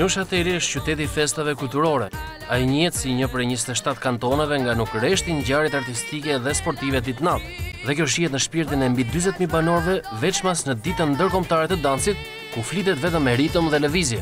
Neuchâtel është qyteti i festave kulturore. Ai njihet si një prej 27 kantonave nga nuk rreshtin ngjarjet artistike dhe sportive ditë natë. Dhe kjo shihet në shpirtin e mbi 40.000 banorëve, veçmas në ditën ndërkombëtare të dansit, ku flitet vetëm me ritëm dhe lëvizje.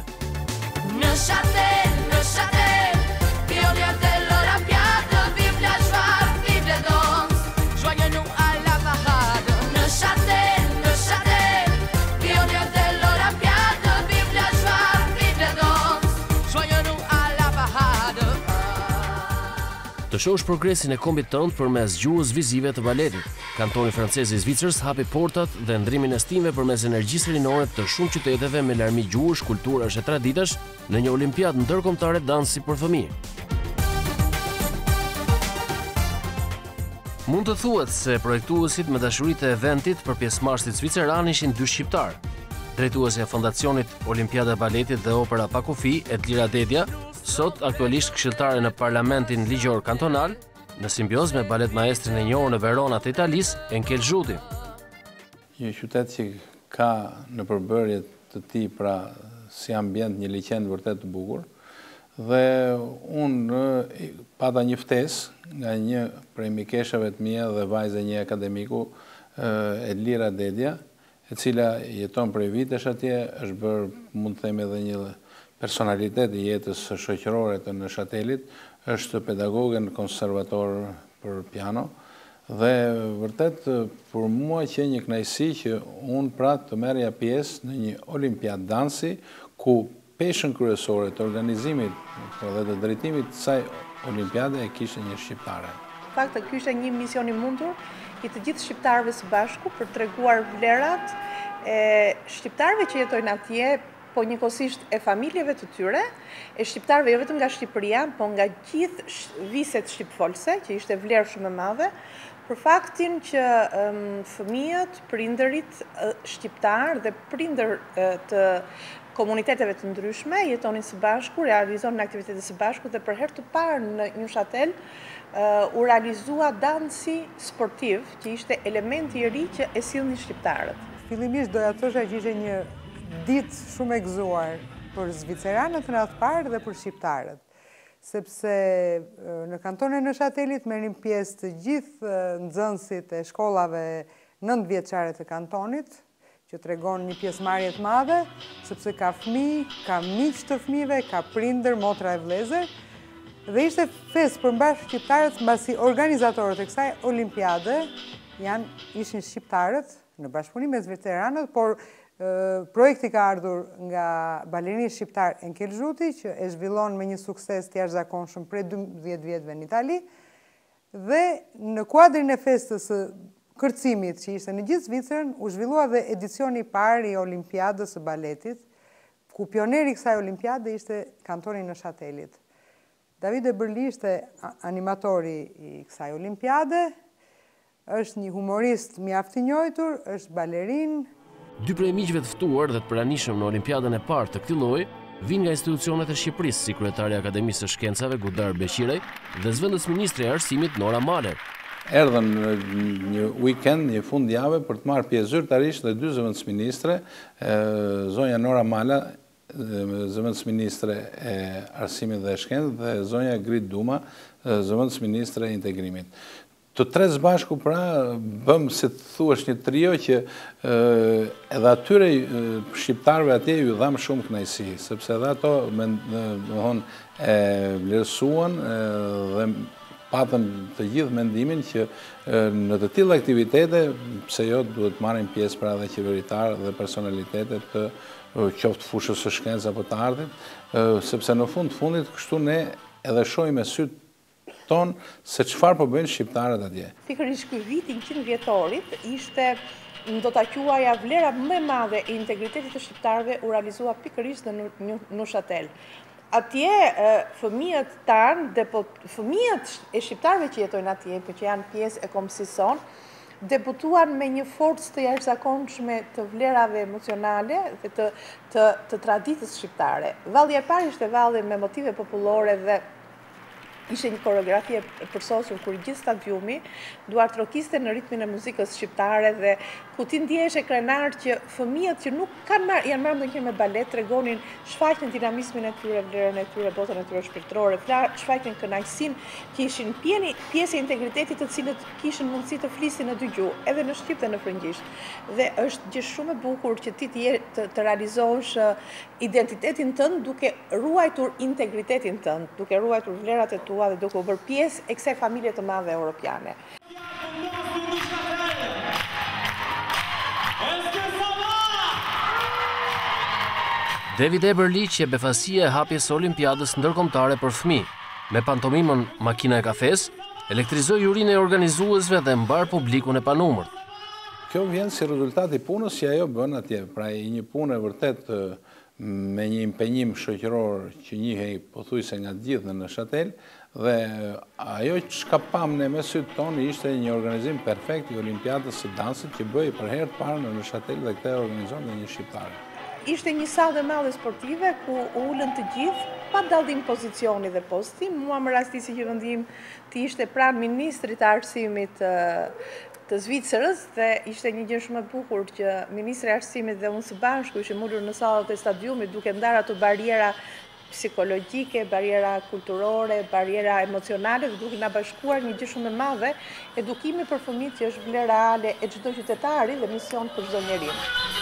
Të shohësh progresin e kombit tënd përmes gjuhës vizive të baletit. Kantoni francez i Zvicrës hapi portat dhe ndrimin e stimeve përmes energjisë rinore të shumë qyteteve me larmi gjuhësh, kulturash e traditash në një olimpiadë ndërkombëtare dansi për fëmijë. Mund të thuhet se projektuesit me dashuritë e eventit për pjesëmarrësit zviceran ishin dy shqiptar. Drejtuesja e Fondacionit Olimpiada e Baletit dhe Opera pa kufi, Edlira Dedja, sot aktualisht këshilltare në Parlamentin Ligjor Kantonal, në simbioz me balet maestrin e njohur në Verona të Italisë, Enkel Zhuti. Një qytet që ka në përbërje të tij pra si ambient një liqen vërtet të bukur, dhe unë pata një ftesë nga një prej mikeshave të mia dhe vajze një akademiku, Edlira Dedja, e cila jeton prej vitesh atje, është bërë, mund të them edhe një personalitet i jetës shoqërore të Neuchâtelit, është pedagoge në konservator për piano, dhe vërtet për mua që një kënaqësi që unë pra të merrja pjesë në një olimpiadë dansi, ku peshën kryesore të organizimit dhe të drejtimit të kësaj olimpiade e kishte një shqiptare. Në fakt, ky ishte një mision i mundur i të gjithë shqiptarëve së bashku për treguar vlerat e shqiptarëve që jetojnë atje, po njëkohësisht e familjeve të tyre, e shqiptarëve jo vetëm nga Shqipëria, po nga gjithë viset shqipfolse, që ishte vlerë shumë e madhe, për faktin që fëmijët, prindërit shqiptar dhe prindër të komuniteteve të ndryshme jetonin së bashku, realizonin aktivitete së bashku dhe për herë të parë në Neuchâtel u realizua dansi sportiv, që ishte elementi i ri që e sillnin shqiptarët. Fillimisht doja të thosha që ishte një ditë shumë e gëzuar për zviceranët në atë parë dhe për shqiptarët, sepse në kantonin e Neuchâtelit merrin pjesë të gjithë nxënësit e shkollave 9 vjeçare të kantonit, që tregon një pjesëmarrje të madhe, sepse ka fëmijë, ka miq të fëmijëve, ka prindër, motra e vëllezër, dhe ishte festë përmbash shqiptarët, mbasi organizatorët e kësaj olimpiade ishin shqiptarët në bashkëpunim me zviceranët, por projekti ka ardhur nga balerini shqiptar Enkel Zhuti, që e zhvillon me një sukses të jashtëzakonshëm prej 12 vjetëve në Itali, dhe në kuadrin e festës së kërcimit që ishte në gjithë Zvicrën, u zhvillua dhe edicioni i parë i Olimpiadës së baletit, ku pioneri i kësaj olimpiade ishte kantoni i Neuchâtelit. Davide Bërli ishte animatori i kësaj olimpiade, është një humorist mjaft i njohur, është balerin. Dy prej miqve të ftuar dhe të pranishëm në olimpiadën e parë të këtij lloji vinë nga institucionet e Shqipërisë, si kryetari i Akademisë së Shkencave Gudar Beqirej dhe zëvendës ministre e arsimit Nora Maler. Erdhën një weekend, një fundjavë për të marrë pjesë zyrtarisht dhe dy zëvendës ministre, zonja Nora Mala, zëvendës ministre e arsimit dhe shkencës, dhe zonja Grit Duma, zëvendës ministre e integrimit. Të tre së bashku pra bëm, si të thuash, një trio që edhe atyre shqiptarëve atje ju dham shumë kënaqësi, sepse edhe ato e vlerësuan dhe patën të gjithë mendimin që në të tilla aktivitete, pse jo, duhet marrin pjesë pra dhe qeveritarë dhe personalitetet të qoftë fushës së shkencës apo të artit, sepse në fundit kështu ne edhe shohim me sy ton se çfarë po bëjnë shqiptarët atje. Pikërisht ky vit i 100 vjetorit ishte, do ta quaja, vlera më e madhe e integritetit të shqiptarëve u realizua pikërisht në Neuchâtel. Atje fëmijët tanë dhe fëmijët e shqiptarëve që jetojnë atje, për që janë pjesë e kombësisë sonë, debutuan me një forcë të jashtëzakonshme të vlerave emocionale dhe të traditës shqiptare. Valli i parë ishte valli me motive popullore dhe ishte një koreografi e përsosur kur gjithë stadiumi duartrokiste në ritmin e muzikës shqiptare dhe ku ti ndjehesh e krenar që fëmijët që nuk janë marrë ndonjëherë me balet tregonin shfaqjen dinamizmin e tyre, vlerën e tyre, botën e tyre shpirtërore, shfaqjen kënaqësinë që ishin pjesë e integritetit të cilët kishin mundësi të flisin në dy gjuhë, edhe në shqip dhe në frëngjisht. Dhe është gjë shumë e bukur që ti të realizosh identitetin tënd duke ruajtur integritetin tënd, duke ruajtur vlerat e tua dhe duke u bërë pjesë e kësaj familje të madhe europiane. David Eberli që e befasia e hapjes së Olimpiadës ndërkombëtare për fëmijë, me pantomimën Makina e kafes, elektrizoi jurinë e organizuesve dhe mbar publikun e panumër. Kjo vjen si rezultat i punës që ajo bën atje, pra një punë e vërtet me një impenjim shoqëror që njihej pothuajse nga gjithë në Neuchâtel dhe ajo çka pam ne me sytë tonë ishte një organizim perfekt i Olimpiadës së dansit që bëi për herë të parë në Neuchâtel dhe këtë organizon me një shqiptar. Ishte një sallë e madhe sportive ku ulën të gjithë pa dallim pozicioni dhe posti. Mua më rastisi që vendim të ishte pranë ministrit të arsimit të Zvicrës dhe ishte një gjë shumë e bukur që ministri i arsimit dhe unë së bashku ishim ulur në sallat e stadiumit duke ndarë ato bariera psikologjike, bariera kulturore, bariera emocionale dhe duke na bashkuar një gjë shumë e madhe, edukimi për fëmijët që është vlerë reale e çdo qytetari dhe mision për çdo njeri.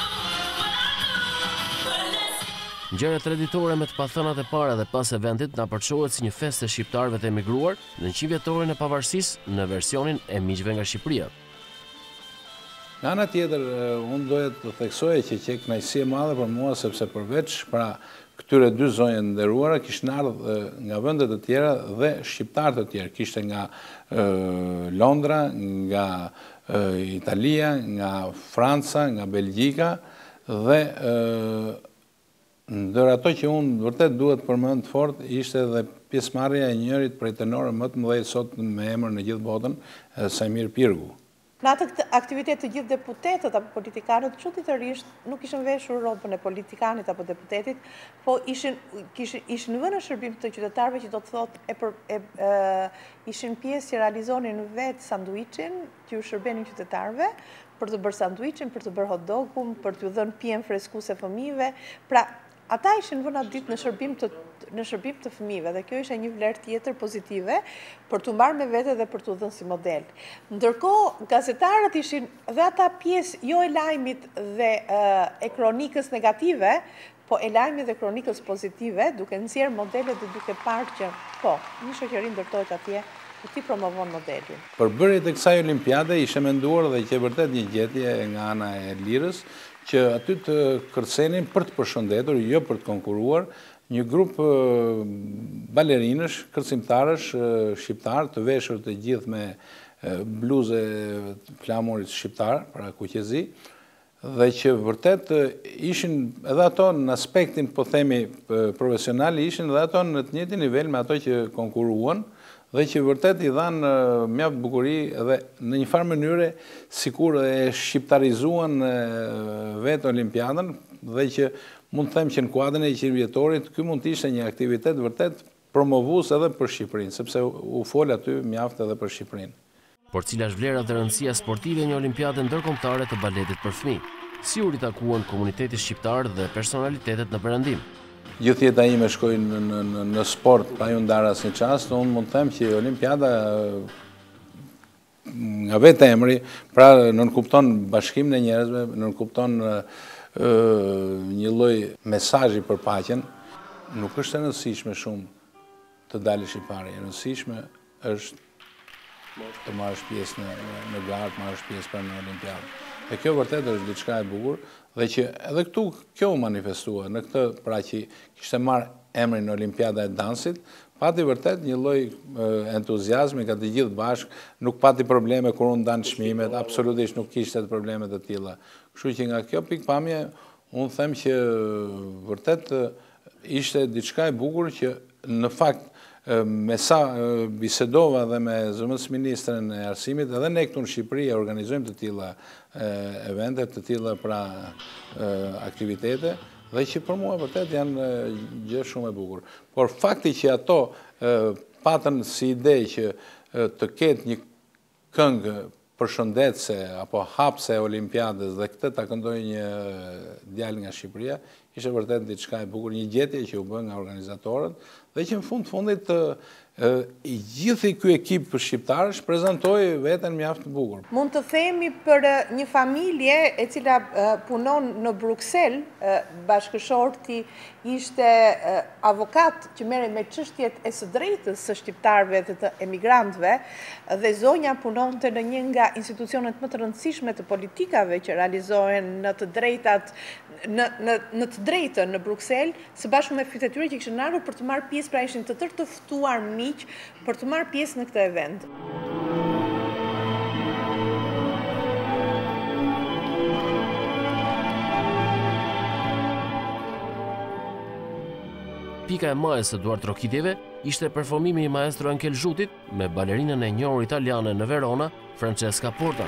Ngjarja traditore me të pathënat e para dhe pas eventit na përçohet si një festë e shqiptarëve të emigruar në 100 vjetorin e pavarësisë në versionin e Miqve nga Shqipëria. Nga ana tjetër, unë doja të theksoj që kënaqësi e madhe për mua sepse përveç pra këtyre dy zonjave nderuara kishin ardhur nga vende të tjera dhe shqiptar të tjerë, kishte nga Londra, nga Italia, nga Franca, nga Belgjika dhe ndër ato që unë vërtet duhet përmend fort ishte edhe pjesëmarrja e njërit prej tenorëve më të mëdhenj sot me emër në gjithë botën, Sajmir Pirgu. Në atë aktivitet të gjithë deputetët apo politikanët çuditërisht nuk ishin veshur rrobën e politikanit apo deputetit, po ishin vënë në shërbim të qytetarëve që do të thotë ishin pjesë që realizonin vetë sanduiçin që u shërbenin qytetarëve për të bërë sanduiçin, për të bërë hot dogun, për t'u dhënë pijen freskuese fëmijëve. Pra ata ishin vënë atë ditë në shërbim të fëmijëve dhe kjo ishte një vlerë tjetër pozitive për t'u marrë me vete dhe për t'u dhënë si model. Ndërkohë, gazetarët ishin dhe ata pjesë jo e lajmit dhe e kronikës negative, po e lajmit dhe kronikës pozitive, duke nxjerrë modele dhe duke parë që po, një shoqëri ndërtohet atje ku ti promovon modelin. Përbërjet e kësaj olimpiade ishte menduar dhe që vërtet një gjetje nga ana e lirës që aty të kërcenin për të përshëndetur, jo për të konkuruar, një grup balerinësh, kërcimtarësh shqiptar të veshur të gjithë me bluze flamurit shqiptar, pra kuqezi, dhe që vërtet ishin edhe ato në aspektin, po themi, profesional, ishin edhe ato në të njëjtin nivel me ato që konkuruan, dhe që vërtet i dhanë mjaft bukuri dhe në një farë mënyre sikur e shqiptarizuan vetë Olimpiadën dhe që mund të them që në kuadrin e 100 vjetorit ky mund të ishte një aktivitet vërtet promovues edhe për Shqipërinë, sepse u fol aty mjaft edhe për Shqipërinë. Por cila është vlera dhe rëndësia sportive një Olimpiade ndërkombëtare të baletit për fëmijë? Si u ritakuan komuniteti shqiptar dhe personalitetet në perëndim? Gjithë jeta ime shkoj në sport, pa ju ndarë asnjë çast, unë mund të them që Olimpiada nga vetë emri, pra nënkupton bashkimin e njerëzve, nënkupton një lloj mesazhi për paqen, nuk është e rëndësishme shumë të dalësh i parë, e rëndësishme është të marrësh pjesë në garë, të marrësh pjesë pra në Olimpiadë. Dhe kjo vërtet është diçka e bukur dhe që edhe këtu kjo u manifestua në këtë pra që kishte marrë emrin Olimpiada e dansit, pati vërtet një lloj entuziazmi ka të gjithë bashkë, nuk pati probleme kur u ndan çmimet, absolutisht nuk kishte probleme të tilla. Kështu që nga kjo pikpamje unë them që vërtet ishte diçka e bukur që në fakt me sa bisedova dhe me zëvendësministren e arsimit, edhe ne këtu në Shqipëri organizojmë të tilla evente, të tilla pra aktivitete, dhe që për mua vërtet janë gjë shumë e bukur. Por fakti që ato patën si ide që të ketë një këngë përshëndetse apo hapse olimpiadës dhe këtë ta këndoj një djalë nga Shqipëria, ishte vërtet diçka e bukur, një gjetje që u bë nga organizatorët dhe që në fundit i gjithë ky ekip shqiptarësh prezantoi veten mjaft bukur. Mund të themi për një familje e cila punon në Bruksel, bashkëshorti ishte avokat që merrej me çështjet e së drejtës së shqiptarëve dhe të emigrantëve, dhe zonja punonte në një nga institucionet më të rëndësishme të politikave që realizohen në të drejtat në të drejtën në Bruksel, së bashku me fëmijët e tyre që kishin ardhur për të marrë pjesë, pra ishin të tërë të ftuar miq për të marrë pjesë në këtë event. Pika e majës së duart trokitjeve ishte performimi i maestro Ankel Zhutit me balerinën e njohur italiane në Verona, Francesca Porta.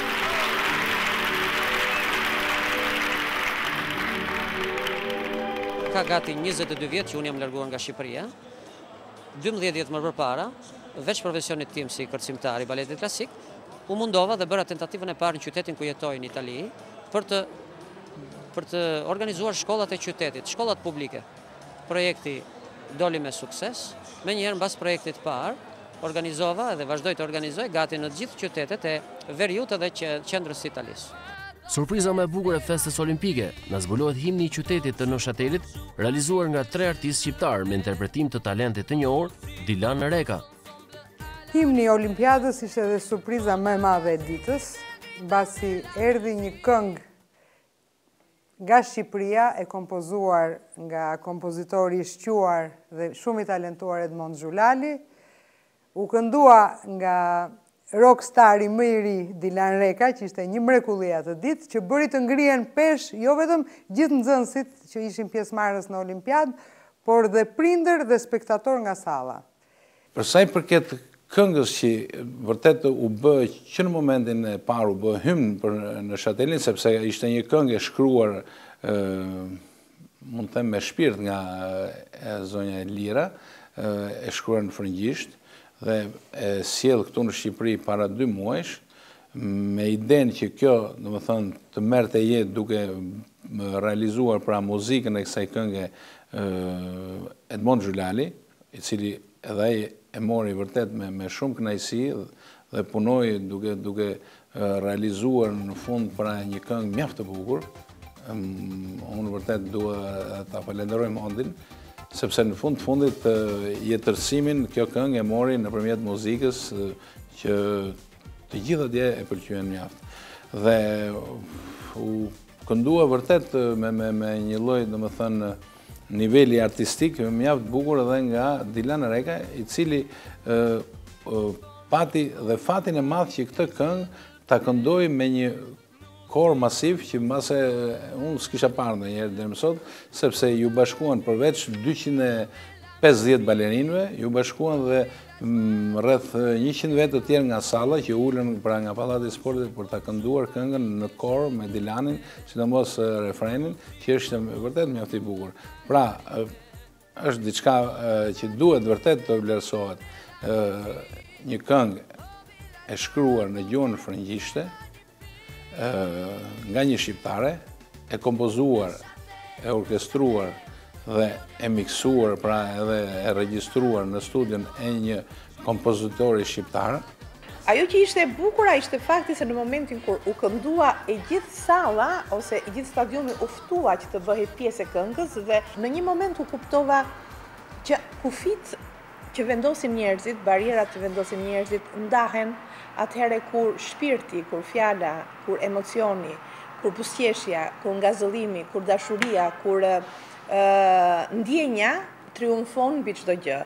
Ka gati 22 vjetë që unë jam larguar nga Shqipëria, 12 vjetë më përpara, veç profesionit tim si kërcimtar i baletit klasik, u mundova dhe bëra tentativën e parë në qytetin ku jetoj në Itali për të organizuar shkollat e qytetit, shkollat publike. Projekti doli me sukses, me njëherë mbas projektit parë, organizova dhe vazhdoj të organizoj gati në gjithë qytetet e Veriut dhe qendrës së Italisë. Surpriza më e bukur e festës olimpike, na zbulohet himni i qytetit të Neuchâtelit, realizuar nga 3 artistë shqiptar me interpretim të talentit të njohur, Dilan Reka. Himni i Olimpiadës ishte edhe surpriza më e madhe e ditës, mbasi erdhi një këngë nga Shqipëria e kompozuar nga kompozitori i shquar dhe shumë i talentuar Edmond Xhulali, u këndua nga rockstari më i ri Dilan Reka, që ishte një mrekulli atë ditë, që bëri të ngrihen pesh jo vetëm gjithë nxënësit që ishin pjesëmarrës në Olimpiadë, por dhe prindër dhe spektator nga salla. Për sa i përket këngës që vërtet u bë që në momentin e parë u bë hymn për Neuchâtelin, sepse ishte një këngë e shkruar mund të them me shpirt nga zonja Lira, e shkruar në frëngjisht dhe e sjell këtu në Shqipëri para 2 muajsh, me idenë që kjo, domethënë, të merrte jetë duke realizuar pra muzikën e kësaj këngë Edmond Xhulali, i cili edhe ai e mori vërtet me shumë kënaqësi dhe punoi duke realizuar në fund pra një këngë mjaft të bukur. Unë vërtet dua ta falenderoj Mondin, sepse në fundit jetërsimin kjo këngë e mori nëpërmjet muzikës që të gjithë atje e pëlqyen mjaft. Dhe u këndua vërtet me një lloj, domethënë, niveli artistik mjaft bukur edhe nga Dilan Reka, i cili pati dhe fatin e madh që këtë këngë ta këndoi me një kor masiv që mbase unë s'kisha parë ndonjëherë deri më sot, sepse ju bashkuan përveç 250 balerinëve, ju bashkuan dhe rreth 100 vetë të tjerë nga salla që ulën pra nga Pallati i Sportit për ta kënduar këngën në kor me Dilanin, sidomos refrenin, që është vërtet mjaft i bukur. Pra, është diçka që duhet vërtet të vlerësohet. Një këngë e shkruar në gjuhën frëngjishte, nga një shqiptare, e kompozuar, e orkestruar dhe e miksuar, pra edhe e regjistruar në studion e një kompozitori shqiptar. Ajo që ishte e bukura ishte fakti se në momentin kur u këndua e gjithë salla ose i gjithë stadiumi u ftua që të bëhej pjesë e këngës, dhe në një moment u kuptova që kufit që vendosin njerëzit, barierat që vendosin njerëzit, ndahen atëherë kur shpirti, kur fjala, kur emocioni, kur buzëqeshja, kur ngazëllimi, kur dashuria, kur ndjenja triumfon mbi çdo gjë.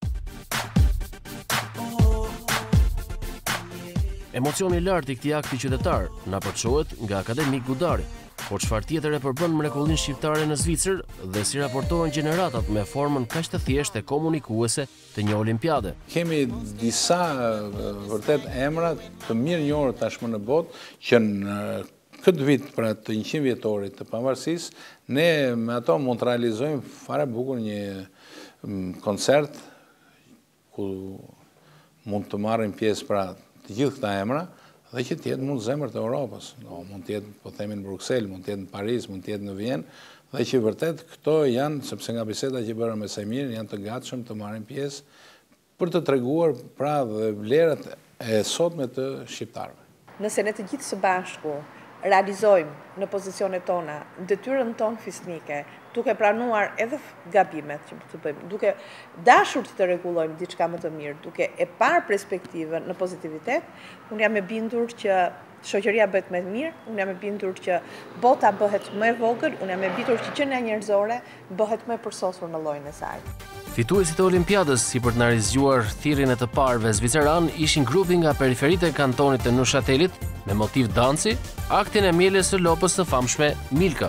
Emocioni i lartë i këtij akti qytetar na përçohet nga akademik Gudari. Por çfarë tjetër e përbën mrekullinë shqiptare në Zvicër dhe si raportohen gjeneratat me formën kaq të thjeshtë e komunikuese të një olimpiade? Kemi disa vërtet emra të mirë njohur tashmë në botë që në këtë vit, pra të 100 vjetorit të pavarësisë, ne me ato mund të realizojmë fare bukur një koncert ku mund të marrin pjesë pra të gjithë këta emra dhe që tjetë mund zemër të Europës. Mund tjetë, po themi, në Bruxelles, mund tjetë në Paris, mund tjetë në Vjenë, dhe që vërtet këto janë, sepse nga biseda që bërë me Sajmirin, janë të gatshëm të marrin pjesë për të treguar pra dhe vlerat e sotme të shqiptarëve. Nëse ne të gjithë së bashku realizojmë në pozicionet tona detyrën tonë fisnike, duke pranuar edhe gabimet që të bëjmë, duke dashur të rregullojmë diçka më të mirë, duke e parë perspektivën në pozitivitet, unë jam e bindur që shoqëria bëhet më e mirë, unë jam e bindur që bota bëhet më e vogël, unë jam e bindur që qenia njerëzore bëhet më e përsosur në llojin e saj. Fituesit e Olimpiadës si për të na rizgjuar thirrjen e të parëve zviceran ishin grupi nga periferitë e kantonit të Neuchâtelit me motiv danci, aktin e mieljes së lopës së famshme Milka.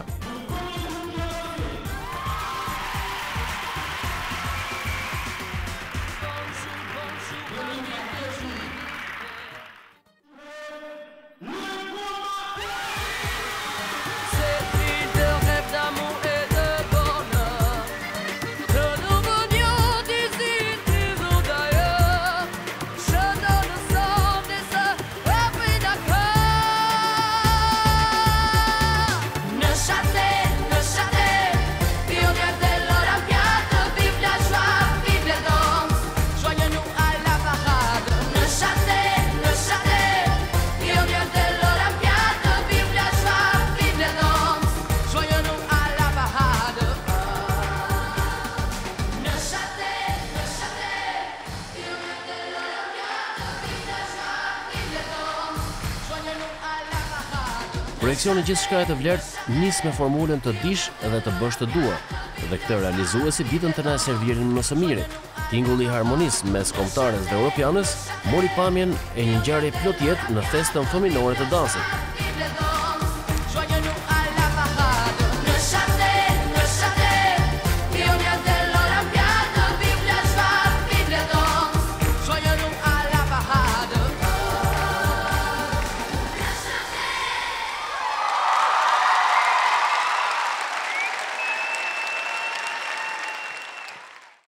Projekcioni gjithçka e të vlerët nis me formulën të dish dhe të bësh të dua, dhe këtë realizuesi ditën të na servirin më së miri. Tingulli i harmonisë mes kombëtares dhe europianes mori pamjen e një ngjarje plot jetë në festën fëminore të dansit.